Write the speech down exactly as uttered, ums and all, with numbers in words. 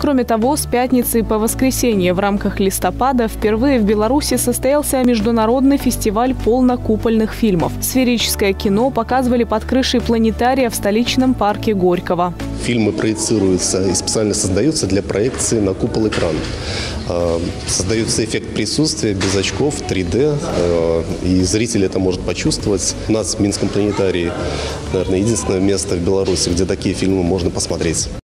Кроме того, с пятницы по воскресенье в рамках листопада впервые в Беларуси состоялся международный фестиваль полнокупольных фильмов. Сферическое кино показывали под крышей планетария в столичном парке Горького. Фильмы проецируются и специально создаются для проекции на купол экрана. Создается эффект присутствия без очков, три дэ, и зритель это может почувствовать. У нас в Минском планетарии, наверное, единственное место в Беларуси, где такие фильмы можно посмотреть.